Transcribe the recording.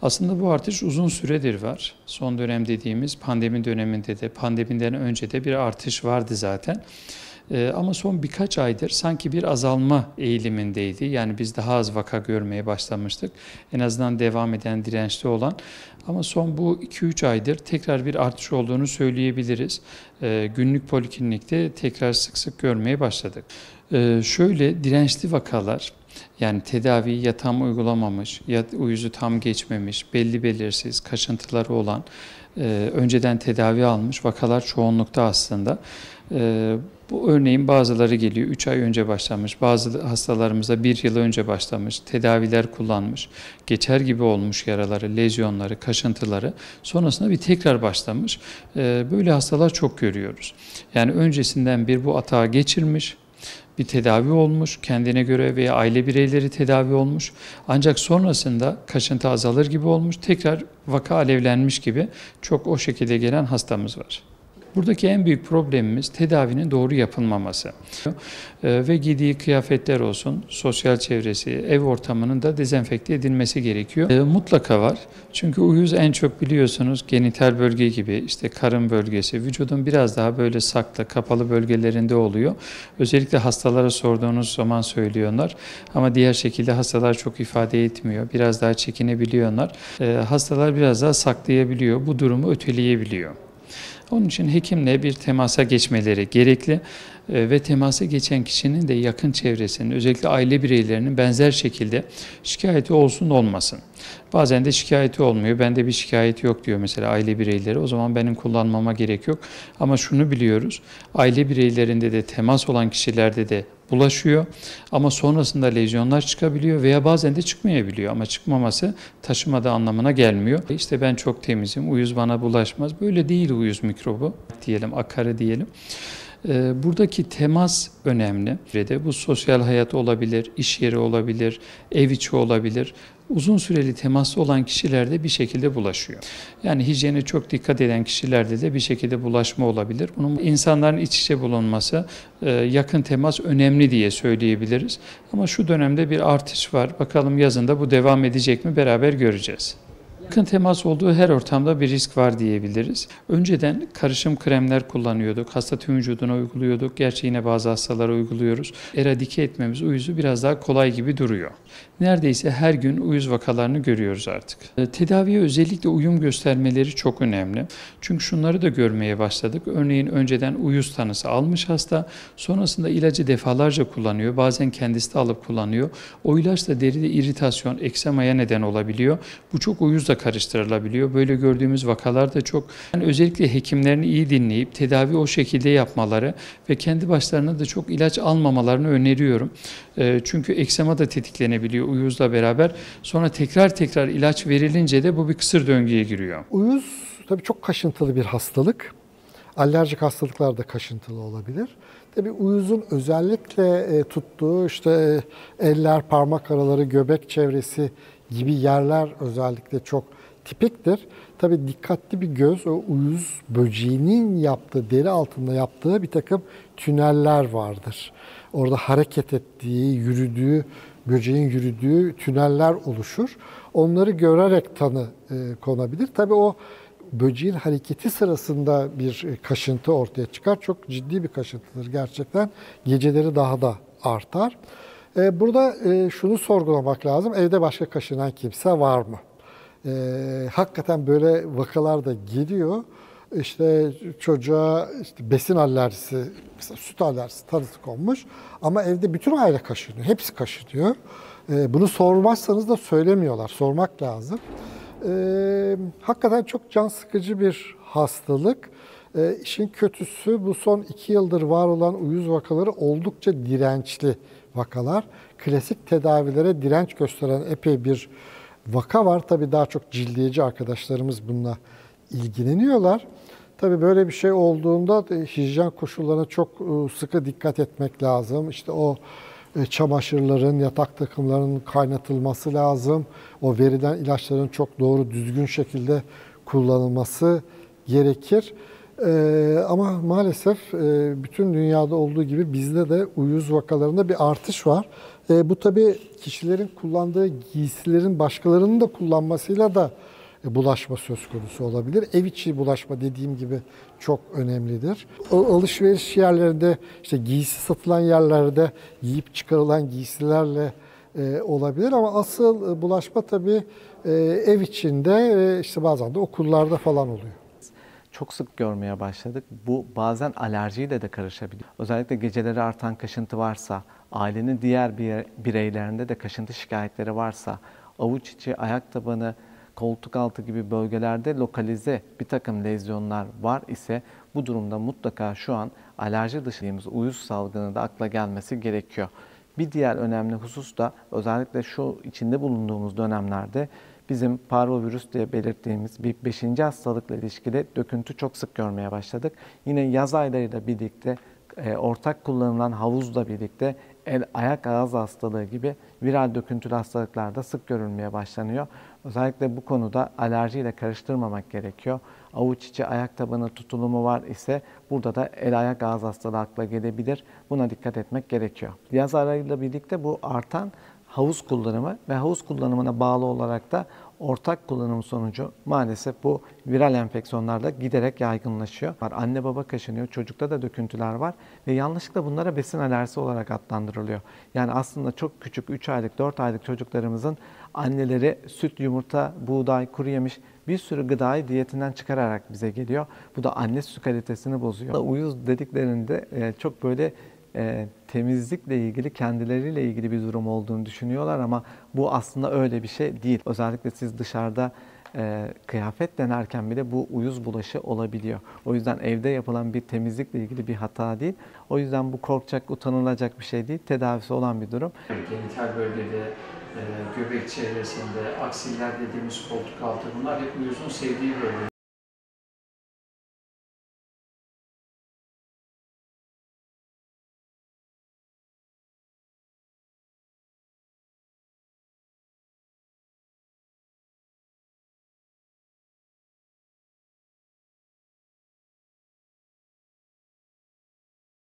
Aslında bu artış uzun süredir var. Son dönem dediğimiz pandemi döneminde de, pandemiden önce de bir artış vardı zaten. Ama son birkaç aydır sanki bir azalma eğilimindeydi. Yani biz daha az vaka görmeye başlamıştık. En azından devam eden, dirençli olan. Ama son bu 2-3 aydır tekrar bir artış olduğunu söyleyebiliriz. Günlük poliklinikte tekrar sık sık görmeye başladık. Şöyle dirençli vakalar, yani tedaviyi ya tam uygulamamış, ya uyuzu tam geçmemiş, belli belirsiz, kaşıntıları olan, önceden tedavi almış vakalar çoğunlukta aslında. Bu örneğin bazıları geliyor 3 ay önce başlamış, bazı hastalarımıza 1 yıl önce başlamış, tedaviler kullanmış, geçer gibi olmuş yaraları, lezyonları, kaşıntıları, sonrasında bir tekrar başlamış. Böyle hastalar çok görüyoruz. Yani öncesinden bir bu atağı geçirmiş, bir tedavi olmuş, kendine göre veya aile bireyleri tedavi olmuş. Ancak sonrasında kaşıntı azalır gibi olmuş, tekrar vaka alevlenmiş gibi çok o şekilde gelen hastamız var. Buradaki en büyük problemimiz tedavinin doğru yapılmaması ve giydiği kıyafetler olsun, sosyal çevresi, ev ortamının da dezenfekte edilmesi gerekiyor. Mutlaka var. Çünkü uyuz en çok biliyorsunuz genital bölge gibi, işte karın bölgesi, vücudun biraz daha böyle saklı, kapalı bölgelerinde oluyor. Özellikle hastalara sorduğunuz zaman söylüyorlar. Ama diğer şekilde hastalar çok ifade etmiyor. Biraz daha çekinebiliyorlar. Hastalar biraz daha saklayabiliyor. Bu durumu öteleyebiliyor. Onun için hekimle bir temasa geçmeleri gerekli ve temasa geçen kişinin de yakın çevresinin, özellikle aile bireylerinin benzer şekilde şikayeti olsun olmasın. Bazen de şikayeti olmuyor, bende bir şikayet yok diyor mesela aile bireyleri, o zaman benim kullanmama gerek yok. Ama şunu biliyoruz, aile bireylerinde de temas olan kişilerde de bulaşıyor ama sonrasında lezyonlar çıkabiliyor veya bazen de çıkmayabiliyor ama çıkmaması taşımadığı anlamına gelmiyor. İşte ben çok temizim, uyuz bana bulaşmaz. Böyle değil uyuz mikrobu diyelim, akarı diyelim. Buradaki temas önemli. Bu sosyal hayat olabilir, iş yeri olabilir, ev içi olabilir. Uzun süreli temaslı olan kişilerde bir şekilde bulaşıyor. Yani hijyene çok dikkat eden kişilerde de bir şekilde bulaşma olabilir. Bunun insanların iç içe bulunması, yakın temas önemli diye söyleyebiliriz. Ama şu dönemde bir artış var. Bakalım yazında bu devam edecek mi, beraber göreceğiz. Yakın temas olduğu her ortamda bir risk var diyebiliriz. Önceden karışım kremler kullanıyorduk, hasta tüm vücuduna uyguluyorduk. Gerçi yine bazı hastalara uyguluyoruz. Eradike etmemiz uyuzu biraz daha kolay gibi duruyor. Neredeyse her gün uyuz vakalarını görüyoruz artık. Tedaviye özellikle uyum göstermeleri çok önemli. Çünkü şunları da görmeye başladık. Örneğin önceden uyuz tanısı almış hasta, sonrasında ilacı defalarca kullanıyor. Bazen kendisi de alıp kullanıyor. O ilaç da deride iritasyon, eksemaya neden olabiliyor. Bu çok uyuzla karıştırılabiliyor. Böyle gördüğümüz vakalar da çok. Yani özellikle hekimlerini iyi dinleyip tedavi o şekilde yapmaları ve kendi başlarına da çok ilaç almamalarını öneriyorum. Çünkü eksema da tetiklenebiliyor uyuzla beraber. Sonra tekrar ilaç verilince de bu bir kısır döngüye giriyor. Uyuz tabii çok kaşıntılı bir hastalık. Alerjik hastalıklar da kaşıntılı olabilir. Tabii uyuzun özellikle tuttuğu işte eller, parmak araları, göbek çevresi gibi yerler özellikle çok tipiktir. Tabii dikkatli bir göz o uyuz böceğinin yaptığı, deri altında yaptığı bir takım tüneller vardır. Orada hareket ettiği, yürüdüğü, böceğin yürüdüğü tüneller oluşur. Onları görerek tanı konabilir. Tabii o böceğin hareketi sırasında bir kaşıntı ortaya çıkar. Çok ciddi bir kaşıntıdır gerçekten. Geceleri daha da artar. Burada şunu sorgulamak lazım. Evde başka kaşınan kimse var mı? Hakikaten böyle vakalar da geliyor. İşte çocuğa işte besin alerjisi, mesela süt alerjisi tanısı konmuş. Ama evde bütün aile kaşınıyor. Hepsi kaşınıyor. Bunu sormazsanız da söylemiyorlar. Sormak lazım. Hakikaten çok can sıkıcı bir hastalık. İşin kötüsü bu son 2 yıldır var olan uyuz vakaları oldukça dirençli vakalar. Klasik tedavilere direnç gösteren epey bir vaka var. Tabii daha çok cildiyeci arkadaşlarımız bununla ilgileniyorlar. Tabii böyle bir şey olduğunda hijyen koşullarına çok sıkı dikkat etmek lazım. İşte o çamaşırların, yatak takımlarının kaynatılması lazım. O verilen ilaçların çok doğru, düzgün şekilde kullanılması gerekir. Ama maalesef bütün dünyada olduğu gibi bizde de uyuz vakalarında bir artış var. Bu tabii kişilerin kullandığı giysilerin başkalarının da kullanmasıyla da bulaşma söz konusu olabilir. Ev içi bulaşma dediğim gibi çok önemlidir. O alışveriş yerlerinde, işte giysi satılan yerlerde giyip çıkarılan giysilerle olabilir ama asıl bulaşma tabii ev içinde, işte bazen de okullarda falan oluyor. Çok sık görmeye başladık. Bu bazen alerjiyle de karışabiliyor. Özellikle geceleri artan kaşıntı varsa, ailenin diğer bireylerinde de kaşıntı şikayetleri varsa, avuç içi, ayak tabanı, koltuk altı gibi bölgelerde lokalize bir takım lezyonlar var ise bu durumda mutlaka şu an alerji dışındığımız uyuz salgını da akla gelmesi gerekiyor. Bir diğer önemli husus da özellikle şu içinde bulunduğumuz dönemlerde bizim parvovirüs diye belirttiğimiz bir 5. hastalıkla ilişkili döküntü çok sık görmeye başladık. Yine yaz aylarıyla birlikte ortak kullanılan havuzla birlikte el, ayak, ağız hastalığı gibi viral döküntülü hastalıklar da sık görülmeye başlanıyor. Özellikle bu konuda alerjiyle karıştırmamak gerekiyor. Avuç içi, ayak tabanı tutulumu var ise burada da el, ayak, ağız hastalığı akla gelebilir. Buna dikkat etmek gerekiyor. Yaz aylarıyla birlikte bu artan havuz kullanımı ve havuz kullanımına bağlı olarak da ortak kullanım sonucu maalesef bu viral enfeksiyonlar da giderek yaygınlaşıyor. Anne baba kaşınıyor, çocukta da döküntüler var ve yanlışlıkla bunlara besin alerjisi olarak adlandırılıyor. Yani aslında çok küçük 3 aylık, 4 aylık çocuklarımızın anneleri süt, yumurta, buğday, kuru yemiş bir sürü gıdayı diyetinden çıkararak bize geliyor. Bu da anne sütü kalitesini bozuyor. Uyuz dediklerinde çok böyle temizlikle ilgili, kendileriyle ilgili bir durum olduğunu düşünüyorlar ama bu aslında öyle bir şey değil. Özellikle siz dışarıda kıyafet denerken bile bu uyuz bulaşı olabiliyor. O yüzden evde yapılan bir temizlikle ilgili bir hata değil. O yüzden bu korkacak, utanılacak bir şey değil. Tedavisi olan bir durum. Genital bölgede, göbek çevresinde, aksiller dediğimiz koltuk altı bunlar hep uyuzun sevdiği bölgeler.